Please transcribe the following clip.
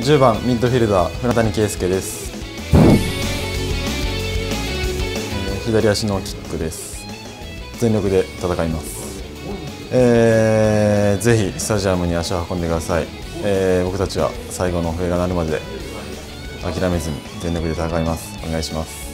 10番ミッドフィルダー船谷圭介です。左足のキックです。全力で戦います。ぜひスタジアムに足を運んでください。僕たちは最後の笛が鳴るまで諦めずに全力で戦います。お願いします。